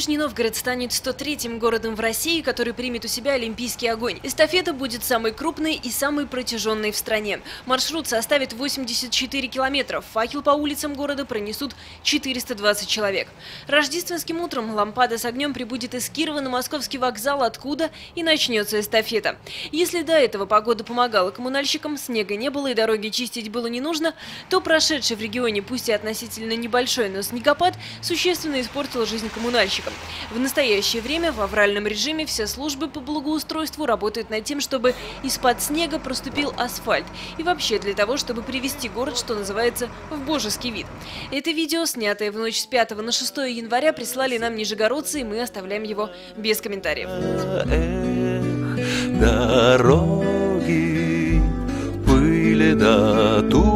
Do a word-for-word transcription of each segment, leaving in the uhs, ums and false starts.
Нижний Новгород станет сто третьим городом в России, который примет у себя Олимпийский огонь. Эстафета будет самой крупной и самой протяженной в стране. Маршрут составит восемьдесят четыре километра. Факел по улицам города пронесут четыреста двадцать человек. Рождественским утром лампада с огнем прибудет из Кирова на Московский вокзал, откуда и начнется эстафета. Если до этого погода помогала коммунальщикам, снега не было и дороги чистить было не нужно, то прошедший в регионе, пусть и относительно небольшой, но снегопад существенно испортил жизнь коммунальщикам. В настоящее время в авральном режиме все службы по благоустройству работают над тем, чтобы из-под снега проступил асфальт. И вообще для того, чтобы привести город, что называется, в божеский вид. Это видео, снятое в ночь с пятого на шестое января, прислали нам нижегородцы, и мы оставляем его без комментариев. Эх, дороги, пыль да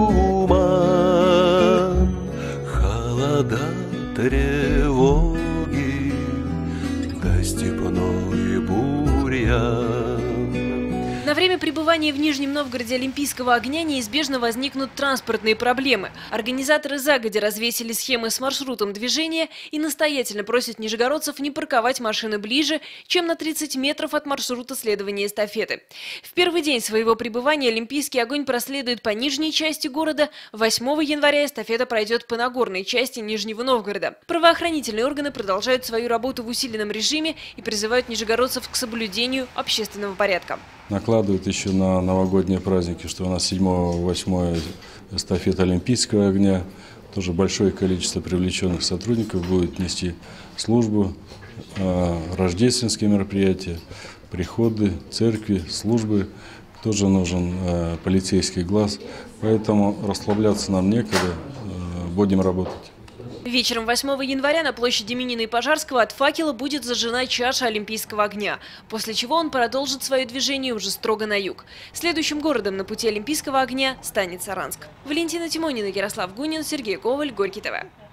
туман, холода, тревоги, да степной бурьян. На время пребывания в Нижнем Новгороде Олимпийского огня неизбежно возникнут транспортные проблемы. Организаторы загодя развесили схемы с маршрутом движения и настоятельно просят нижегородцев не парковать машины ближе, чем на тридцать метров от маршрута следования эстафеты. В первый день своего пребывания Олимпийский огонь проследует по нижней части города. восьмого января эстафета пройдет по нагорной части Нижнего Новгорода. Правоохранительные органы продолжают свою работу в усиленном режиме и призывают нижегородцев к соблюдению общественного порядка. Накладывают еще на новогодние праздники, что у нас седьмого-восьмого эстафета Олимпийского огня. Тоже большое количество привлеченных сотрудников будет нести службу, рождественские мероприятия, приходы, церкви, службы. Тоже нужен полицейский глаз, поэтому расслабляться нам некогда, будем работать. Вечером восьмого января на площади Минина и Пожарского от факела будет зажжена чаша Олимпийского огня, после чего он продолжит свое движение уже строго на юг. Следующим городом на пути Олимпийского огня станет Саранск. Валентина Тимонина, Ярослав Гунин, Сергей Коваль, Горький ТВ.